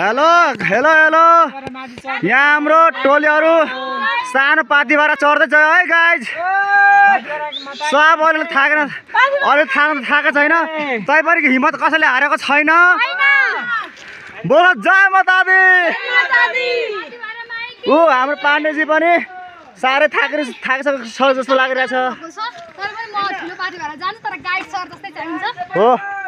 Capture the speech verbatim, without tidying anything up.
Hello hello hello यहाँ हाम्रो टोलीहरू सानो पातीबाट चढ्दैछ है गाइज। सब अलिअलि थाकेर अलिअलि थाक्न थाकेको छैन, तैपनि हिम्मत कसैले हारेको छैन। बोल जय माता दी। ऊ हाम्रो पाण्डेजी पनि साह्रै थाकेर थाकिसकेको जस्तो लागिरहेछ। हो